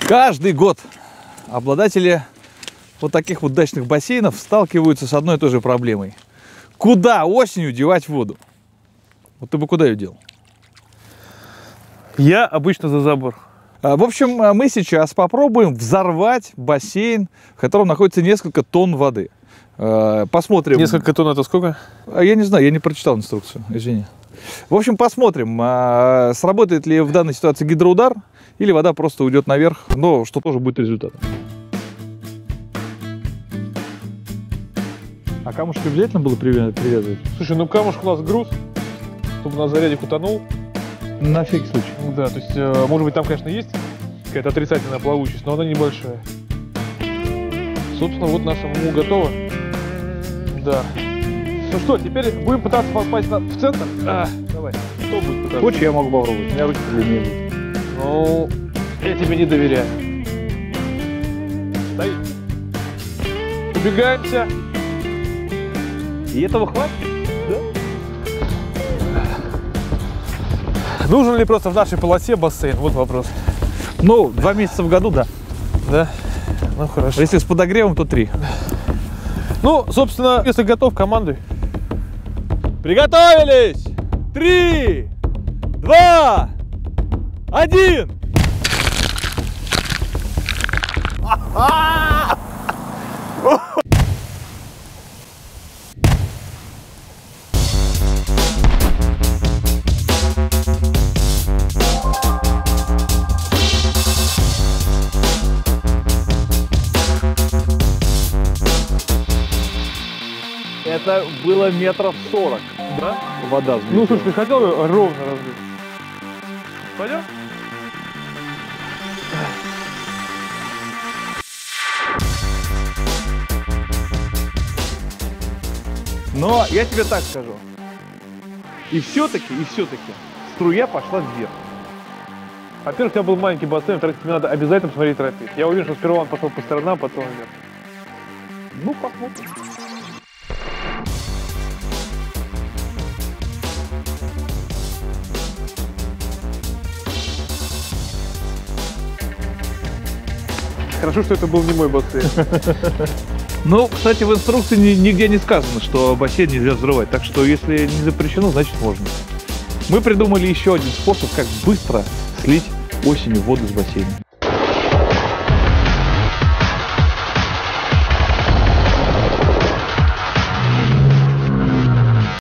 Каждый год обладатели вот таких вот дачных бассейнов сталкиваются с одной и той же проблемой. Куда осенью девать воду? Вот ты бы куда ее делал? Я обычно за забор. В общем, мы сейчас попробуем взорвать бассейн, в котором находится несколько тонн воды. Посмотрим. Несколько тонн — это сколько? Я не знаю, я не прочитал инструкцию, извини. В общем, посмотрим, сработает ли в данной ситуации гидроудар, или вода просто уйдет наверх, но что тоже будет результатом. А камушек обязательно было привязывать? Слушай, ну камушек у нас груз, чтобы на зарядик утонул. На всякий случай. Ну да, то есть, может быть, там, конечно, есть какая-то отрицательная плавучесть, но она небольшая. Собственно, вот наша МУ готова. Да. Ну что, теперь будем пытаться попасть в центр? Давай. Кто будет пытаться? Хочешь, я могу попробовать. У меня руки длиннее будут. Ну, я тебе не доверяю. Стоит. Убегаемся. И этого хватит? Да. Нужен ли просто в нашей полосе бассейн? Вот вопрос. Ну, 2 месяца в году, да. Да? Ну, хорошо. Если с подогревом, то 3. Ну, собственно, если готов, командуй. Приготовились! 3, 2, 1! Это было метров 40. Да? Вода взлетела. Ну, слушай, ты хотел бы ровно разбить? Пойдем? Но я тебе так скажу. И все-таки, струя пошла вверх. Во-первых, у тебя был маленький бассейн, во-вторых, тебе надо обязательно посмотреть тропить. Я уверен, что сперва он пошел по сторонам, а потом вверх. Ну, посмотрим. Хорошо, что это был не мой бассейн. Ну, кстати, в инструкции нигде не сказано, что бассейн нельзя взрывать. Так что, если не запрещено, значит можно. Мы придумали еще один способ, как быстро слить осенью воду с бассейна.